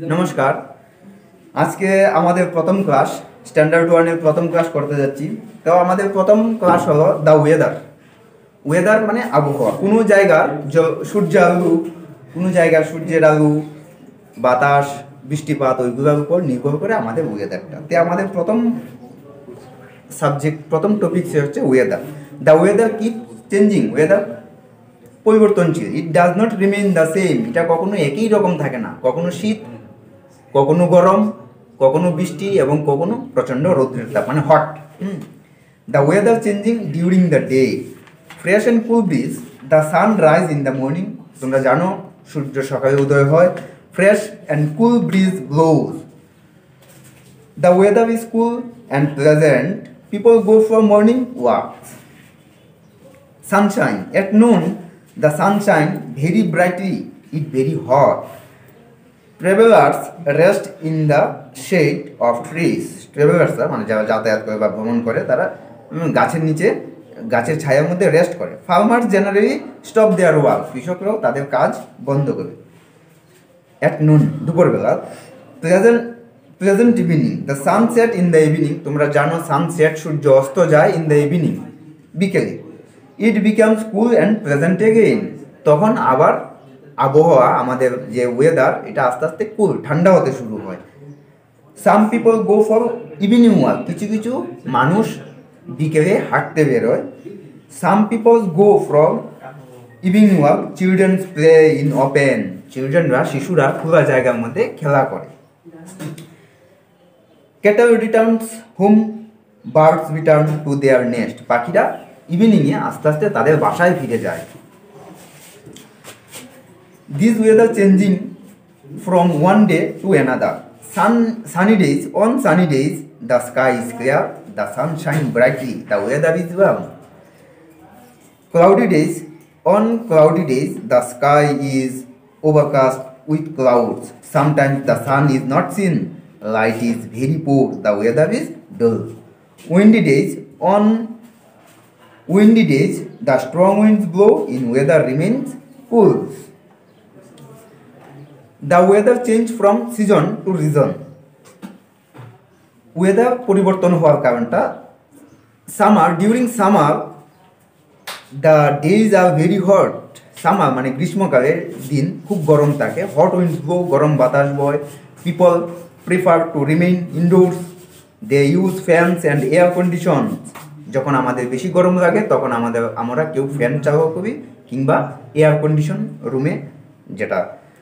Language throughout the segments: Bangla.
নমস্কার। আজকে আমাদের প্রথম ক্লাস স্ট্যান্ডার্ড 1 এর প্রথম ক্লাস করতে যাচ্ছি। তো আমাদের প্রথম ক্লাস হলো দ্য ওয়েদার। ওয়েদার মানে আবহাওয়া। কোনো জায়গার সূর্যের আলো, কোনো জায়গার সূর্যের আলো, বাতাস, বৃষ্টিপাত ওইগুলোর উপর নির্ভর করে আমাদের ওয়েদারটা। তো আমাদের প্রথম সাবজেক্ট, প্রথম টপিক হচ্ছে weather. The weather keep changing. Weather পরিবর্তনশীল। It does not remain the same. এটা কখনো একই রকম থাকে না। কখনো শীত, কখনো গরম, কখনো বৃষ্টি এবং কখনো প্রচণ্ড রৌদ্রের তাপ মানে hot. The weather changing during the day. Fresh and cool breeze. The sun rise in the morning. তোমরা জানো সূর্য সকালে উদয় হয়। Fresh and cool breeze blows. The weather is cool and pleasant. People go for morning walks. Sunshine. At noon, the sun shines very brightly. It very hot. Travelers rest in the shade of trees. Travelers মানে যারা যাতায়াত করে বা ভ্রমণ করে তারা গাছের নিচে, গাছের ছায়ার মধ্যে রেস্ট করে। Farmers generally stop their work. কৃষকরাও তাদের কাজ বন্ধ করে। অ্যাট নুন দুপুরবেলা। Pleasant evening. The sunset in the evening. তোমরা জানো সানসেট সূর্য অস্ত যায় ইন দ্য ইভিনিং বিকেলে। It becomes cool and pleasant again. তখন আবার আবহাওয়া, আমাদের যে ওয়েদার, এটা আস্তে আস্তে কুল ঠান্ডা হতে শুরু হয়। Some people go for evening walk. কিছু কিছু মানুষ বিকেলে হাঁটতে বেরোয়। Some people go from evening walk. Childrens play in open. চিলড্রেনরা, শিশুরা খোলা জায়গার মধ্যে খেলা করে। Cattle returns home. Birds return to their nest. পাখিরা ইভিনিংয়ে আস্তে আস্তে তাদের বাসায় ফিরে যায়। This weather changing from one day to another. Sunny days. On sunny days the sky is clear. The sun shine brightly. The weather is warm. Cloudy days. On cloudy days the sky is overcast with clouds. Sometimes the sun is not seen. Light is very poor. The weather is dull. Windy days. On windy days the strong winds blow. In weather remains cool. The weather change from season to reason. Weather পরিবর্তন হওয়ার কারণটা summer. During summer the days are very hot. Summer মানে গ্রীষ্মকালের দিন খুব গরম থাকে। হট উইন্ডস ব্লো, গরম বাতাস বয়। People prefer to remain indoors. They use fans and air conditions. যখন আমাদের বেশি গরম লাগে তখন আমরা কেউ ফ্যান চালু করি কিংবা এয়ার কন্ডিশন রুমে, যেটা।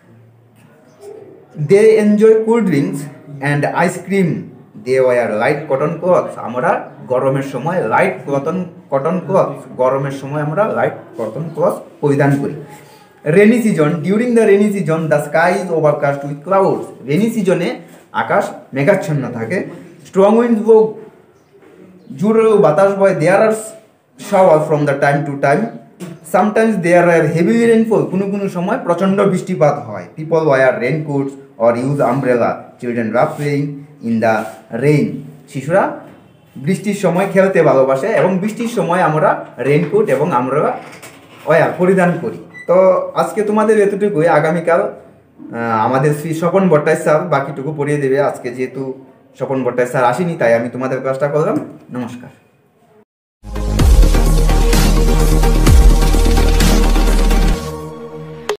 They enjoy cold drinks and ice cream. They wear light cotton clothes. আমরা গরমের সময় লাইট কটন ক্লথ, গরমের সময় আমরা লাইট কটন ক্লথ পরিধান করি। Rainy season. During the rainy season the sky is overcast with clouds. Rainy সিজনে আকাশ মেঘাচ্ছন্ন থাকে। স্ট্রং উইন্ডস ব্লো, জোরে বাতাস বয়। There are shower from the time to time. Sometimes there are heavy rainfall. কোনো সময় প্রচণ্ড বৃষ্টিপাত হয়। People wear raincoats or use umbrella. Children love playing in the rain. শিশুরা বৃষ্টির সময় খেলতে ভালোবাসে এবং বৃষ্টির সময় আমরা রেনকোট এবং আমব্রেলা পরিধান করি। তো আজকে তোমাদের এতটুকুই। আগামীকাল আমাদের শ্রী স্বপন ভট্টাচার্য স্যার বাকিটুকু পড়িয়ে দেবে। আজকে যেহেতু স্বপন ভট্টাচার্য স্যার আসেনি তাই আমি তোমাদের ক্লাসটা করলাম। নমস্কার।